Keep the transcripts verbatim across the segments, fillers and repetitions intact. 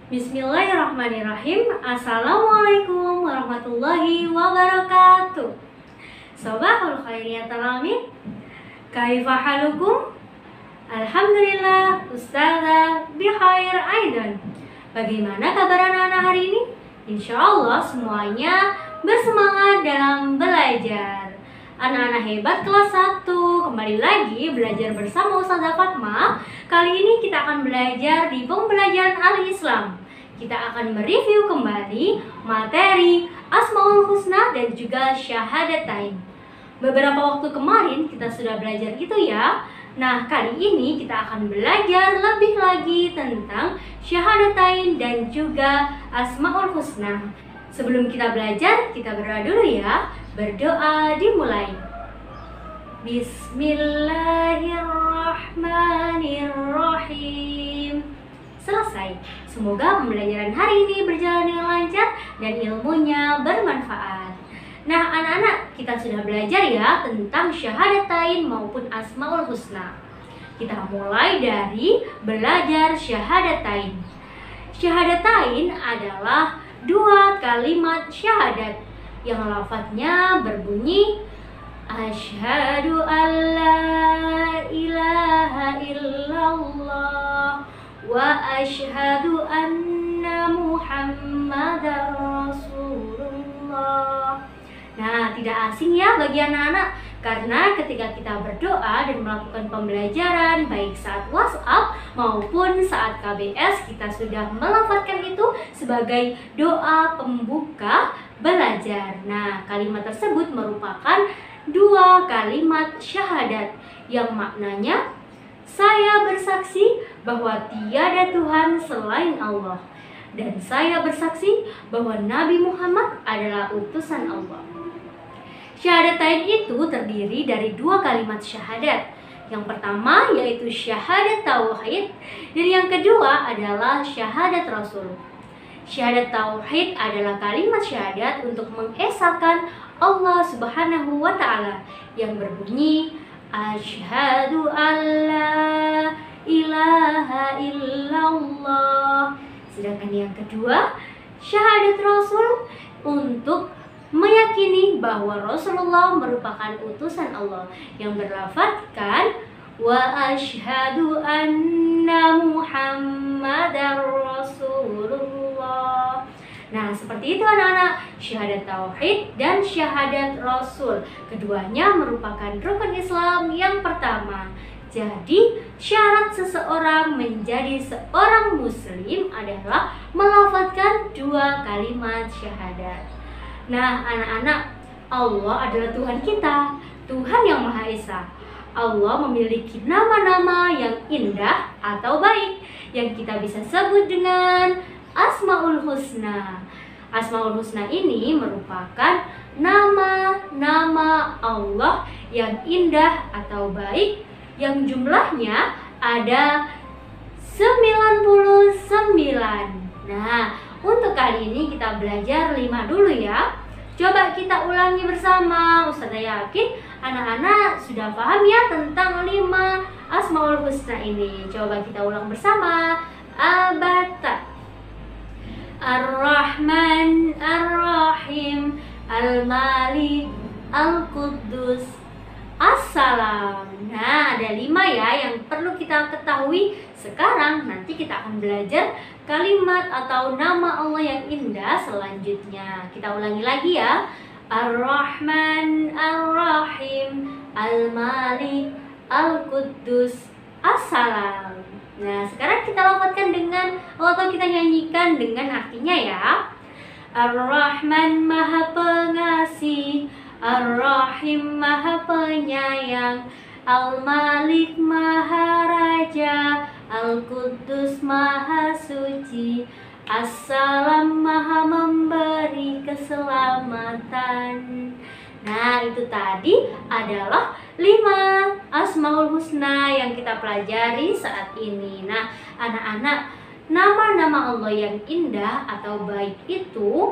Bismillahirrahmanirrahim. Assalamualaikum warahmatullahi wabarakatuh. Sobahul khair ya talamin. Kaifa halukum? Alhamdulillah ustazah bikhair aidan. Bagaimana kabar anak-anak hari ini? Insya Allah semuanya bersemangat dalam belajar. Anak-anak hebat kelas satu, kembali lagi belajar bersama Ustazah Fatma. Kali ini kita akan belajar di pembelajaran Al-Islam. Kita akan mereview kembali materi Asmaul Husna dan juga Syahadatain. Beberapa waktu kemarin kita sudah belajar itu ya. Nah, kali ini kita akan belajar lebih lagi tentang Syahadatain dan juga Asmaul Husna. Sebelum kita belajar, kita berdoa dulu ya. Berdoa dimulai. Bismillahirrahmanirrahim. Selesai. Semoga pembelajaran hari ini berjalan dengan lancar dan ilmunya bermanfaat. Nah, anak-anak, kita sudah belajar ya tentang Syahadatain maupun Asmaul Husna. Kita mulai dari belajar Syahadatain. Syahadatain adalah dua kalimat syahadat yang lafadznya berbunyi Asyhadu an la ilaha illallah wa asyhadu anna Muhammadar Rasulullah. Nah, tidak asing ya bagi anak-anak, karena ketika kita berdoa dan melakukan pembelajaran baik saat WhatsApp maupun saat K B S, kita sudah melafadzkan itu sebagai doa pembuka belajar. Nah, kalimat tersebut merupakan dua kalimat syahadat yang maknanya saya bersaksi bahwa tiada Tuhan selain Allah, dan saya bersaksi bahwa Nabi Muhammad adalah utusan Allah. Syahadatain itu terdiri dari dua kalimat syahadat. Yang pertama yaitu syahadat tauhid, dan yang kedua adalah syahadat rasul. Syahadat tauhid adalah kalimat syahadat untuk mengesahkan Allah Subhanahu wa taala yang berbunyi asyhadu alla ilaha illallah. Sedangkan yang kedua, syahadat rasul untuk meyakini bahwa Rasulullah merupakan utusan Allah yang berlafadzkan wa asyhadu anna Muhammadar Rasulullah. Nah, seperti itu anak-anak, syahadat tauhid dan syahadat rasul. Keduanya merupakan rukun Islam yang pertama. Jadi, syarat seseorang menjadi seorang muslim adalah melafadzkan dua kalimat syahadat. Nah, anak-anak, Allah adalah Tuhan kita, Tuhan yang Maha Esa. Allah memiliki nama-nama yang indah atau baik yang kita bisa sebut dengan Asmaul Husna. Asmaul Husna ini merupakan nama-nama Allah yang indah atau baik yang jumlahnya ada sembilan puluh sembilan. Nah, untuk kali ini kita belajar lima dulu ya. Coba kita ulangi bersama. Ustazah yakin anak-anak sudah paham ya tentang lima Asmaul Husna ini. Coba kita ulang bersama. Abata, Ar-Rahman, Ar-Rahim, Al-Malik, Al-Quddus, Assalam. Nah, ada lima ya yang perlu kita ketahui. Sekarang nanti kita akan belajar kalimat atau nama Allah yang indah selanjutnya. Kita ulangi lagi ya. Ar-Rahman, Ar-Rahim, Al-Malik, Al-Quddus, Assalam. Nah, sekarang kita lafadzkan dengan atau kita nyanyikan dengan artinya ya. Ar-Rahman Maha Pengasih, Ar-Rahim Maha Penyayang, Al-Malik Maha Raja, Al-Quddus Maha Suci, Assalam Maha Memberi Keselamatan. Nah, itu tadi adalah lima Asmaul Husna yang kita pelajari saat ini. Nah, anak-anak, nama-nama Allah yang indah atau baik itu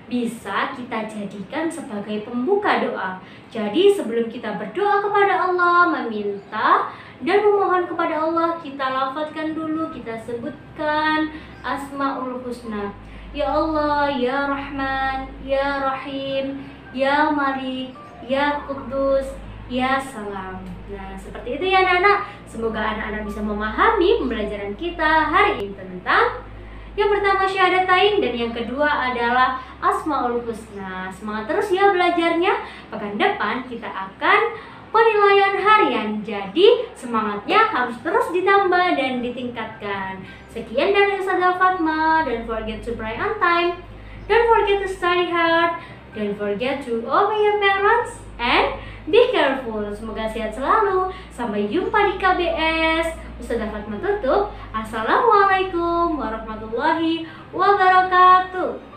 bisa kita jadikan sebagai pembuka doa. Jadi sebelum kita berdoa kepada Allah, meminta dan memohon kepada Allah, kita lafadzkan dulu, kita sebutkan Asmaul Husna. Ya Allah, Ya Rahman, Ya Rahim, Ya Malik, Ya Kudus, Ya Salam. Nah, seperti itu ya anak-anak. Semoga anak-anak bisa memahami pembelajaran kita hari ini tentang yang pertama syahadatain dan yang kedua adalah Asmaul Husna. Semangat terus ya belajarnya. Pekan depan kita akan penilaian harian. Jadi semangatnya harus terus ditambah dan ditingkatkan. Sekian dari Ustazah Fatma. Don't forget to pray on time. Don't forget to study hard. Don't forget to obey your parents and be careful. Semoga sehat selalu. Sampai jumpa di K B S. Ustazah Fatma tutup. Assalamualaikum warahmatullahi wabarakatuh.